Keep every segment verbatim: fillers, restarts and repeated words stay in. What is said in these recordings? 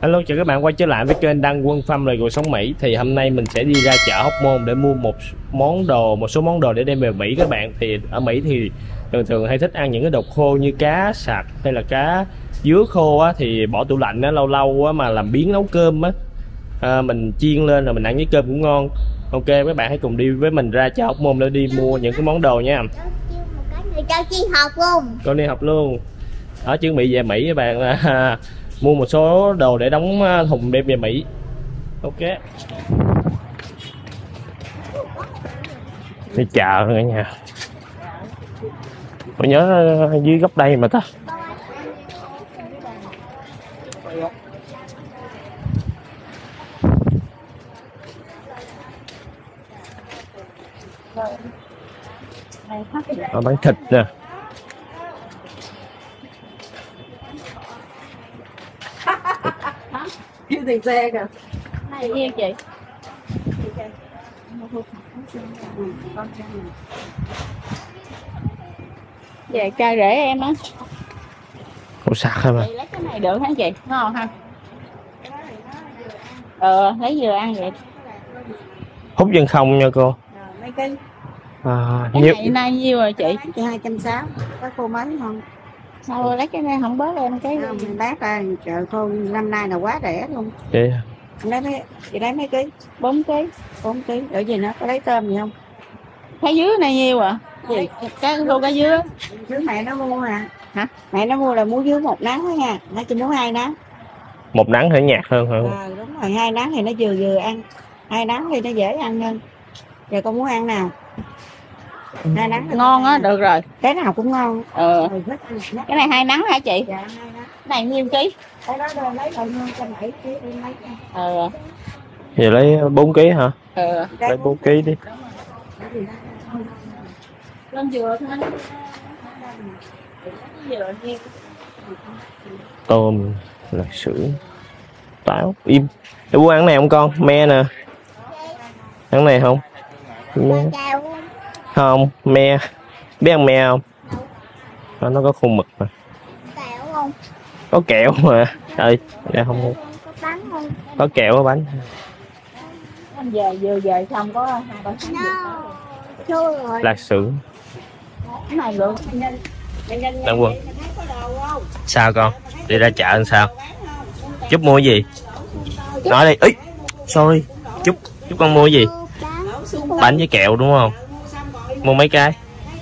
Hello, chào các bạn quay trở lại với kênh Đăng Quân Farm lời cuộc sống Mỹ. Thì hôm nay mình sẽ đi ra chợ Hóc Môn để mua một món đồ, một số món đồ để đem về Mỹ các bạn. Thì ở Mỹ thì thường thường hay thích ăn những cái đồ khô như cá sặc hay là cá dứa khô á, thì bỏ tủ lạnh á, lâu lâu á mà làm biến nấu cơm á, à, mình chiên lên rồi mình ăn với cơm cũng ngon. Ok, các bạn hãy cùng đi với mình ra chợ Hóc Môn để đi mua những cái món đồ nha. Cho chi học luôn. Con đi học luôn. Đó, chuẩn bị về Mỹ các bạn là mua một số đồ để đóng thùng đem về Mỹ. Ok, đi chợ rồi cả nhà. Tôi nhớ dưới góc đây mà ta. Nó bán thịt nè. Kêu tiền xe kìa. Này nhiêu chị? Về cay rễ em á. Ủa sạc hả mà? Chị lấy cái này được hả chị? Ngon ha. Ờ, lấy vừa ăn vậy. Hút chân không nha cô. Mấy cái À, Cái nhiêu... này nay nhiêu rồi chị? cái hai trăm sáu có khô mấy không? Sao lấy cái này không bớt em cái Không, mình bác ra chợ khô năm nay là quá rẻ luôn. Vậy Anh lấy mấy, chị lấy mấy ký? bốn ký. bốn ký. Ở gì nữa? Có lấy tôm gì không? Cái dứa này nhiêu à? Gì? Cái khô cá dứa. Dứa mẹ nó mua à? Hả? Mẹ nó mua là mua dứa một nắng đó nha. Nó chỉ muốn hai nắng. một nắng thì nhạt hơn hả? À, đúng rồi, hai nắng thì nó vừa vừa ăn. Hai nắng thì nó dễ ăn hơn. Giờ con muốn ăn nào? Hai nắng Ngon á, được rồi. Cái nào cũng ngon. Ờ. Ừ, thích ăn. Cái này hai nắng hả chị? Dạ, hai nắng. Cái này nhiêu ký? Cái đó đưa lấy bao nhiêu trăm bảy ký đi lấy nha. Ờ. Vậy lấy bốn ký hả? Ờ. Lấy bốn ký đi. Lên dừa thôi. Dừa nhiêu? Tôm, lạc sữa, táo, im. Để mua ăn này không con? Me nè. Ăn này không? Me. Không, me. Biết ăn me không? Đó, nó có khuôn mực mà. Kẹo không? Có kẹo mà. Trời, đây không. Có bánh không? Có kẹo có bánh. Anh về vừa về xong có hai ba tháng no. Lạc sữa. Cái này luôn. Đăng Quân. Sao con? Đi ra chợ làm sao? Chúc mua cái gì? Nói đi. Ý, sorry. Chúc chúc con mua cái gì? Bánh với kẹo đúng không? Mua mấy cái?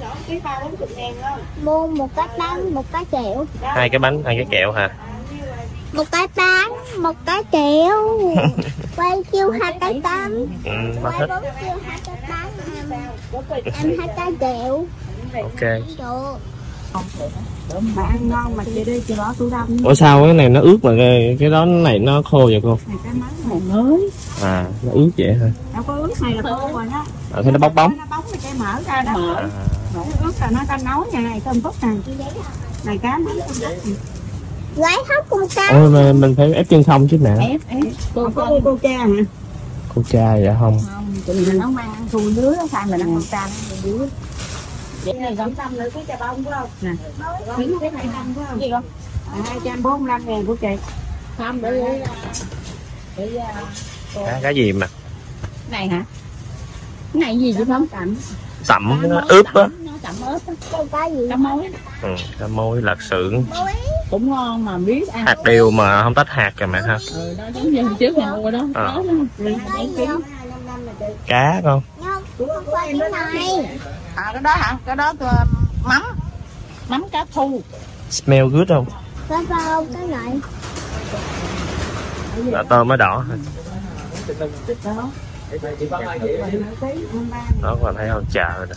Mua một cái bánh, một cái kẹo. Hai cái bánh, hai cái kẹo hả? Một cái bánh, một cái kẹo. Quay kêu hai cái bánh. Ừ, mà Quay thích. bốn kêu hai cái bánh. Em hai cái kẹo. Ok. Được. Mà ăn ngon mà chị đi chị bỏ tủ đông. Ủa sao cái này nó ướt mà cái, cái đó này nó khô vậy cô? Này cái mắm này mới. À, nó ướt vậy hả? Đâu có ướt này là khô rồi đó. À, thế nó bong bóng. Nó bóng thì cái mở ra đó. À. Mở ướt là nó ta nấu nha này tôm phúc này. Này cá mắm tôm phúc này. Lấy hấp con cá. Ôi mà mình phải ép chân không chứ mẹ. Ép ép. Cô có cô cha hả? Cô cha vậy không? Không, tụi mình nấu mang ăn thù dứa đó sao mà nó con cha nó dứa. Vậy này còn tâm nữa cái trà bông phải không? Nè. Miếng cái này năm phải không? Gì con? hai trăm bốn mươi lăm ngàn của chị. Không để để để À, cái gì mà? Này hả? Cái này gì chứ không? Tẩm. Tẩm ướp á. Nó tẩm ướp á. Cái gì? Cá mối. Ừ, cá mối, lạc sữa. Cũng ngon mà biết ăn. Hạt điều mà không tách hạt kìa mẹ ha. Ừ, đó giống như hồi trước mình mua đó. À. Đó Cá con. cái này. À cái đó hả? Cái đó mắm. Mắm cá thu. Smell good không? Có bao cái này. Là tôm mới đỏ hả? Đó còn thấy không, chợ rồi đó.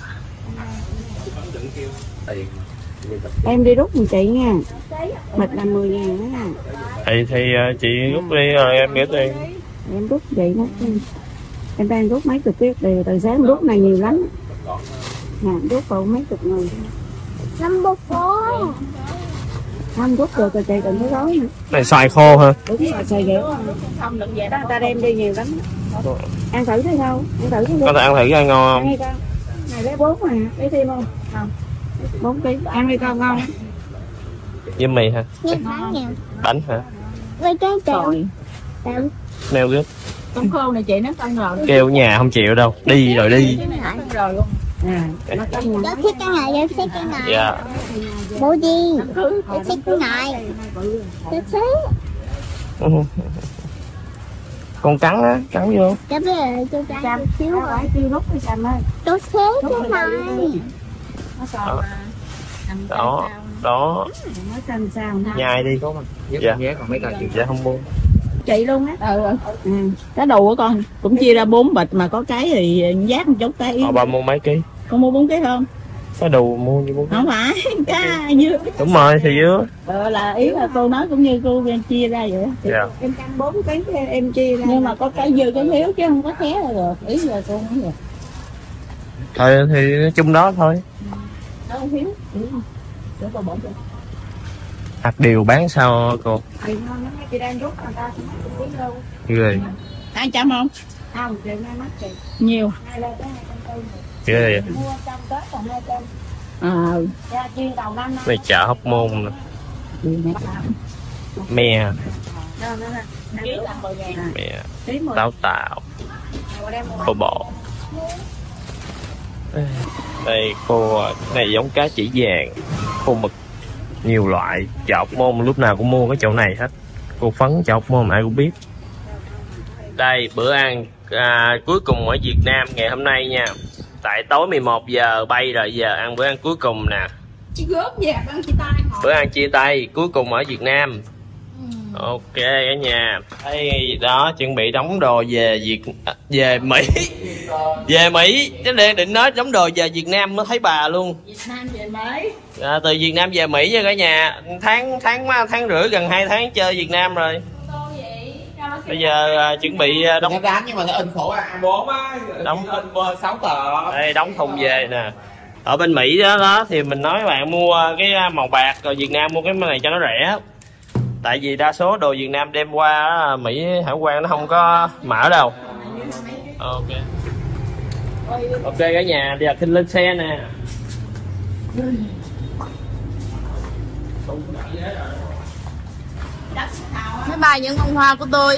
Em đi rút giùm chị nha. Mịch là mười ngàn đó nha. Thì, thì chị rút đi rồi em nghĩ tiền. Em rút chị đó. Em đang rút mấy chục tiết từ từ sáng rút này nhiều lắm. Nè rút còn mấy chục người. Năm bột phố. Không rút được rồi chị đừng có gói nữa. Này xoài khô hả? Đúng rồi xoài dẻo. Không được vậy đó người ta đem đi nhiều lắm. Ăn thử thấy không? Ăn thử thấy Con ăn thử coi ngon không? con. Này lấy bốn mà, lấy thêm không? Không. bốn ký. Ăn đi con ngon. Với mì hả? Bánh nha. Bánh hả? Quay cái tèo. Rồi. Tèo. Neo ghét. Tôm khô này chị nó cân rồi. Kêu nhà không chịu đâu. Đi rồi đi. Rồi luôn. À, nó cân Cháu thích cái này, cháu thích cái này. Dạ. Bố đi. Cháu thích cái này. Cháu thích. Con cắn á, cắn vô. Cháu bây giờ cho cháu một xíu rồi. tiêu rút cái xanh ơi. Cháu thích cái này. Nó sò Đó, đó. nó xanh sao Nhai đi. Dạ. Còn mấy con Dạ không mua. chị luôn á. Ừ, ừ. Cái đồ của con cũng chia ra bốn bịch mà có cái thì giác một chút cái. Ờ, bà mua mấy ký? Con mua bốn cái không? Cái đồ mua như bốn ký. Không phải cá dưa. Đúng rồi, thì dứa. Ờ, là ý là cô nói cũng như cô chia ra vậy. Dạ. Em canh bốn cái em chia ra. Nhưng mà có cái dưa cái thiếu chứ không có xé rồi được. Ý là cô nói vậy. Thôi thì nói chung đó thôi. Đâu không thiếu. Để cô bỏ cho. Hạt điều bán sao cô? Thì ngon lắm, chị đang rút người ta cũng không biết đâu. Ghê. Hai trăm không? Không, chị ngay mắt chị. Nhiều. Hai lên tới hai trăm tư. Ghê. Mua trăm Tết còn hai trăm. Ờ. Ra chuyên đầu năm năm. Này chợ Hóc Môn nè. Me. Me. Táo tạo. Khô bò. Đây cô, này giống cá chỉ vàng, khô mực, nhiều loại. Chợ Hóc Môn lúc nào cũng mua cái chỗ này hết. Cô Phấn chợ Hóc Môn ai cũng biết. Đây bữa ăn à, cuối cùng ở Việt Nam ngày hôm nay nha. Tại tối mười một giờ bay rồi, giờ ăn bữa ăn cuối cùng nè. Chị góp về ăn chia tay. Bữa ăn chia tay cuối cùng ở Việt Nam. Ừ. Ok cả nhà. Đây đó chuẩn bị đóng đồ về Việt về Mỹ. Về Mỹ chứ đang định nói đóng đồ về Việt Nam mới thấy bà luôn. Việt Nam về Mỹ. À, từ Việt Nam về Mỹ nha cả nhà. Tháng tháng tháng rưỡi gần hai tháng chơi Việt Nam rồi. Bây giờ à, chuẩn bị à, đóng dán nhưng mà nó in khổ A bốn á, đóng in sáu tờ. Đây đóng thùng về nè. Ở bên Mỹ đó, đó thì mình nói các bạn mua cái màu bạc, rồi Việt Nam mua cái này cho nó rẻ. Tại vì đa số đồ Việt Nam đem qua Mỹ hải quan nó không có mã đâu. Ok. Ok cả nhà, giờ Kinh lên xe nè. Mấy bài những bông hoa của tôi.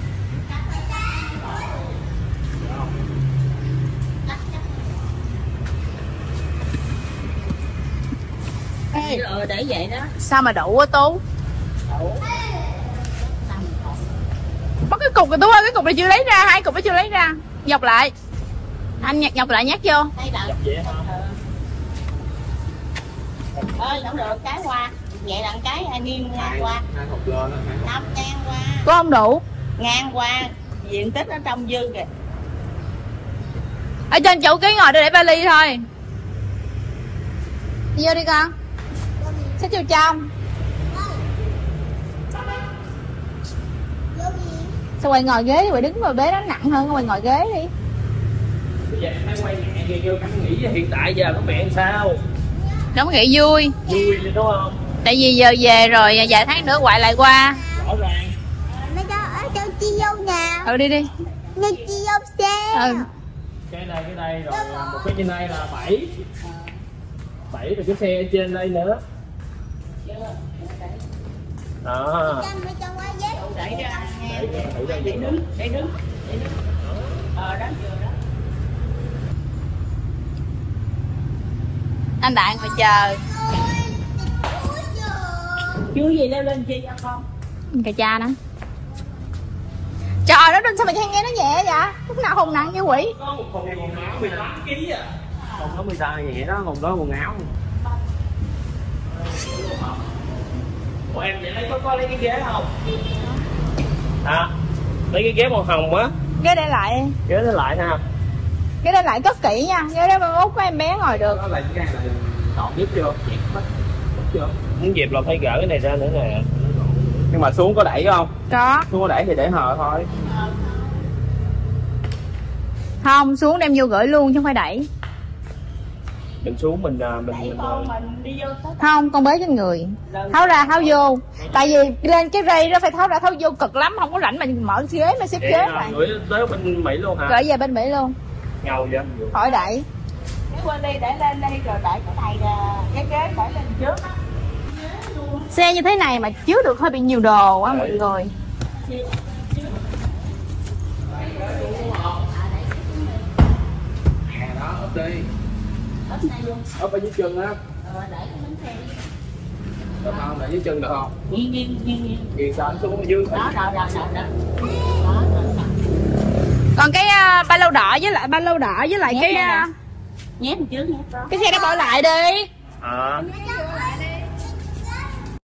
Ê, ừ, để vậy đó. Sao mà đủ quá Tú? Bắt cái cục rồi Tú ơi, cái cục này chưa lấy ra, hai cục nó chưa lấy ra. Dọc lại. Anh nhặt dọc lại nhắc vô. Ơi, không được cái hoa. Vậy là cái anh niêm ngang qua. Năm ngang qua. Có không đủ? Ngang qua. Diện tích ở trong dư kìa. Ở trên chỗ ký ngồi để để vali thôi. Đi vô đi con. Xách vô trong. Sao quay ngồi ghế đi, quay đứng ngồi bế nó nặng hơn, quay ngồi ghế đi. Bây giờ em quay mẹ kìa, kêu Khánh nghĩ hiện tại giờ có mẹ sao? Nó nghĩ vui. Vui đi đúng không? Tại vì giờ về rồi vài tháng nữa quậy lại qua. Rõ ràng. Mấy đó ở đâu chi vô nào? Ừ đi đi. Nên chi vô xe. Ừ. Cái này cái này rồi một cái trên đây là bảy. Bảy rồi cái xe ở trên đây nữa. Đó. Mấy trong quá dễ. Đẩy ra. Để đứng, để đứng, để đứng. Ờ đó vừa đó. Anh Đại ngồi chờ. Chú gì leo lên chi cho con? Cà cha đó. Trời đất ơi, sao mà nghe nó nhẹ vậy? Lúc nào hùng nặng như quỷ? Có một thùng quần áo mười tám ký à. Thùng đó mười tám vậy đó, thùng đó quần áo. Ủa em vậy lấy có, có lấy cái ghế không? Hả? Lấy cái ghế màu hồng á. Ghế để lại. Ghế nó lại ha. Ghế để lại cất kỹ nha. Ghế đó mai mốt có em bé ngồi được. Đó là cái này là chọn biết chưa? Dẹp mất. Chưa? Muốn dẹp là phải gỡ cái này ra nữa nè. Nhưng mà xuống có đẩy không? Có. Xuống có đẩy thì để hờ thôi. Không, xuống đem vô gửi luôn chứ không phải đẩy. Mình xuống mình mình mình, mình không, con bế trên người. Tháo ra tháo vô. Tại vì lên cái rây đó phải tháo ra tháo vô cực lắm, không có rảnh mà mở ghế mà xếp ghế lại. Gửi tới bên Mỹ luôn hả? Gửi về bên Mỹ luôn. Ngầu vậy. Khỏi đẩy. Cái quên đi để lên đây rồi đẩy cái này là cái ghế đẩy lên trước á. Xe như thế này mà chứa được hơi bị nhiều đồ quá mọi người. ốp ở dưới chân á. Được không? Để dưới chân được không? Nghiêng nghiêng nghiêng nghiêng. Nghiêng sao xuống ở dưới. Đó đó đó đó đó. Còn cái uh, ba lô đỏ với lại ba lô đỏ với lại nhét cái uh, nhét một trước nhét đó. Cái xe đó bỏ lại đi. À.